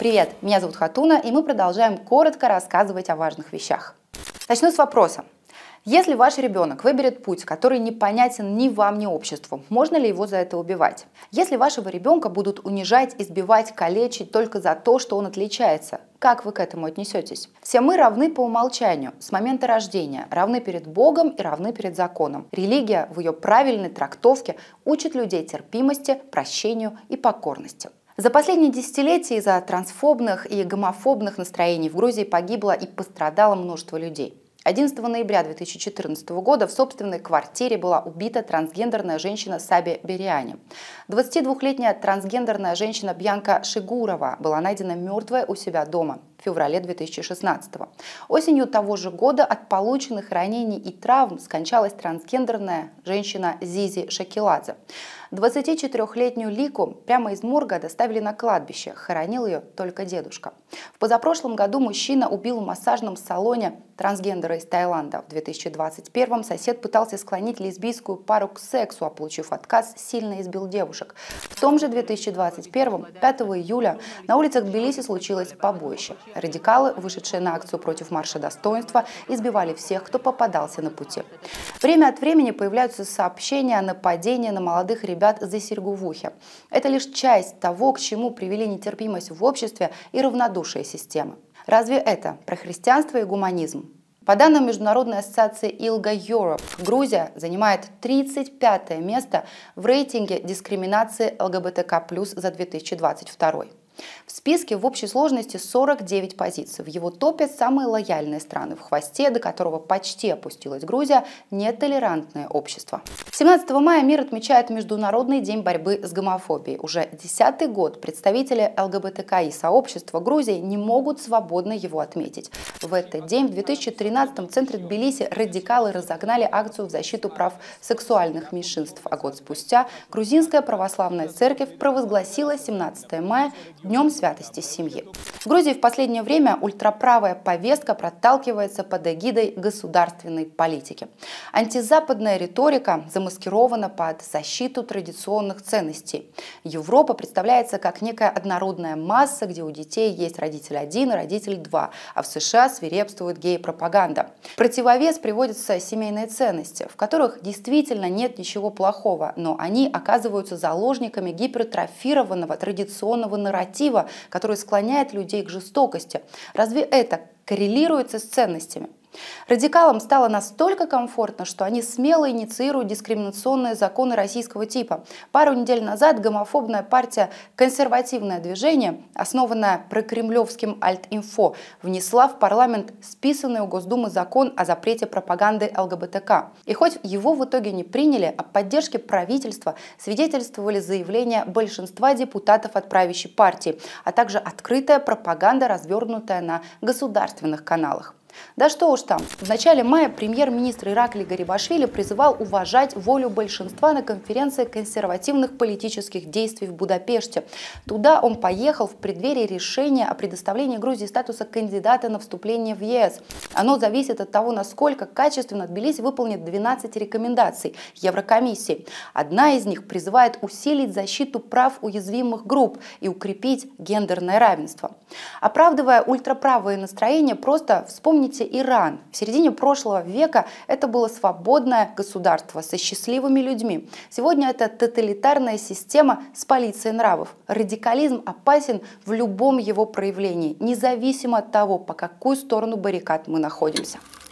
Привет, меня зовут Хатуна, и мы продолжаем коротко рассказывать о важных вещах. Начну с вопроса. Если ваш ребенок выберет путь, который непонятен ни вам, ни обществу, можно ли его за это убивать? Если вашего ребенка будут унижать, избивать, калечить только за то, что он отличается, как вы к этому отнесетесь? Все мы равны по умолчанию, с момента рождения, равны перед Богом и равны перед законом. Религия в ее правильной трактовке учит людей терпимости, прощению и покорности. За последние десятилетия из-за трансфобных и гомофобных настроений в Грузии погибло и пострадало множество людей. 11 ноября 2014 года в собственной квартире была убита трансгендерная женщина Саби Бериани. 22-летняя трансгендерная женщина Бьянка Шигурова была найдена мертвой у себя дома в феврале 2016 года. Осенью того же года от полученных ранений и травм скончалась трансгендерная женщина Зизи Шакиладзе. 24-летнюю Лику прямо из морга доставили на кладбище, хоронил ее только дедушка. В позапрошлом году мужчина убил в массажном салоне трансгендера из Таиланда. В 2021 сосед пытался склонить лесбийскую пару к сексу, а получив отказ, сильно избил девушек. В том же 2021, 5 июля, на улицах Тбилиси случилось побоище. Радикалы, вышедшие на акцию против марша достоинства, избивали всех, кто попадался на пути. Время от времени появляются сообщения о нападении на молодых ребят за серьгу в ухе. Это лишь часть того, к чему привели нетерпимость в обществе и равнодушие системы. Разве это про христианство и гуманизм? По данным Международной ассоциации ILGA Europe, Грузия занимает 35 место в рейтинге дискриминации ЛГБТК+ за 2022. В списке в общей сложности 49 позиций. В его топе самые лояльные страны. В хвосте, до которого почти опустилась Грузия, нетолерантное общество. 17 мая мир отмечает Международный день борьбы с гомофобией. Уже 10-й год представители ЛГБТКИ сообщества Грузии не могут свободно его отметить. В этот день, в 2013-м, в центре Тбилиси радикалы разогнали акцию в защиту прав сексуальных меньшинств. А год спустя Грузинская православная церковь провозгласила 17 мая Днем святости семьи. В Грузии в последнее время ультраправая повестка проталкивается под эгидой государственной политики. Антизападная риторика замаскирована под защиту традиционных ценностей. Европа представляется как некая однородная масса, где у детей есть родитель 1 и родитель 2, а в США свирепствует гей-пропаганда. В противовес приводятся семейные ценности, в которых действительно нет ничего плохого, но они оказываются заложниками гипертрофированного традиционного нарратива, который склоняет людей к жестокости. Разве это коррелируется с ценностями? Радикалам стало настолько комфортно, что они смело инициируют дискриминационные законы российского типа. Пару недель назад гомофобная партия «Консервативное движение», основанная прокремлевским Альт-Инфо, внесла в парламент списанный у Госдумы закон о запрете пропаганды ЛГБТК. И хоть его в итоге не приняли, о поддержке правительства свидетельствовали заявления большинства депутатов от правящей партии, а также открытая пропаганда, развернутая на государственных каналах. Да что уж там. В начале мая премьер-министр Иракли Гарибашвили призывал уважать волю большинства на конференции консервативных политических действий в Будапеште. Туда он поехал в преддверии решения о предоставлении Грузии статуса кандидата на вступление в ЕС. Оно зависит от того, насколько качественно Тбилиси выполнит 12 рекомендаций Еврокомиссии. Одна из них призывает усилить защиту прав уязвимых групп и укрепить гендерное равенство. Оправдывая ультраправые настроения, просто вспомните Иран. В середине прошлого века это было свободное государство со счастливыми людьми. Сегодня это тоталитарная система с полицией нравов. Радикализм опасен в любом его проявлении, независимо от того, по какую сторону баррикад мы находимся.